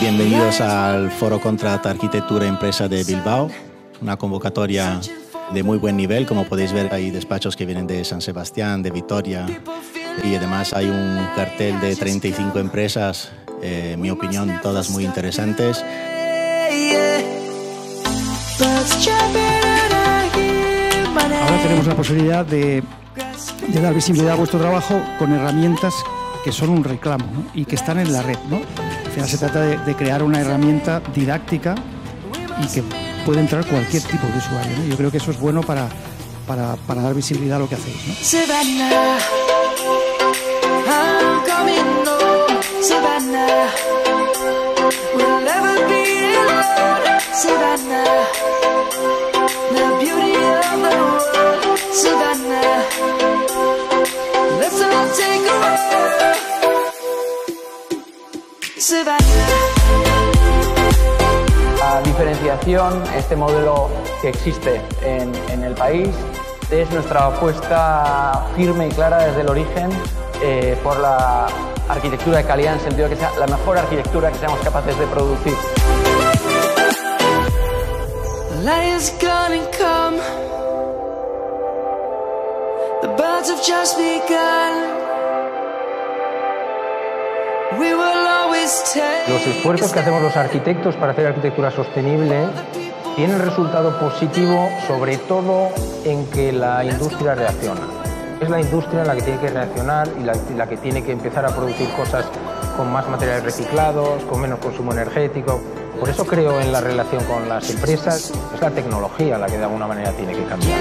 Bienvenidos al Foro Contrat Arquitectura Empresa de Bilbao, una convocatoria de muy buen nivel. Como podéis ver, hay despachos que vienen de San Sebastián, de Vitoria, y además hay un cartel de 35 empresas, en mi opinión, todas muy interesantes. Ahora tenemos la posibilidad de dar visibilidad a vuestro trabajo con herramientas que son un reclamo, ¿no? Y que están en la red, ¿no? Al final se trata de crear una herramienta didáctica y que puede entrar cualquier tipo de usuario, ¿no? Yo creo que eso es bueno para dar visibilidad a lo que hacéis, ¿no? Savannah, I'm coming home, Savannah, we'll never be alone, Savannah, the beauty of the world, Savannah, let's all take a walk, Savannah. La diferenciación, este modelo que existe en el país, es nuestra apuesta firme y clara desde el origen por la arquitectura de calidad, en el sentido de que sea la mejor arquitectura que seamos capaces de producir. Los esfuerzos que hacemos los arquitectos para hacer arquitectura sostenible tienen resultado positivo, sobre todo en que la industria reacciona. Es la industria la que tiene que reaccionar y la que tiene que empezar a producir cosas con más materiales reciclados, con menos consumo energético. Por eso creo en la relación con las empresas. Es la tecnología la que de alguna manera tiene que cambiar.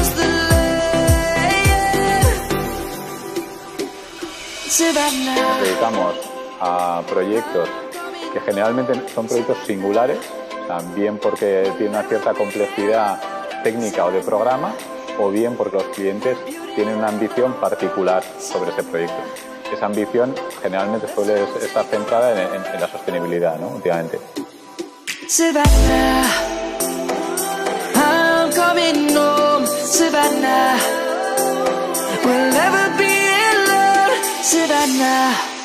Nos dedicamos a proyectos que generalmente son proyectos singulares, bien porque tienen una cierta complejidad técnica o de programa, o bien porque los clientes tienen una ambición particular sobre ese proyecto. Esa ambición generalmente suele estar centrada en la sostenibilidad, ¿no? Últimamente. Savannah, I'm coming home, Savannah, we'll never be alone, Savannah.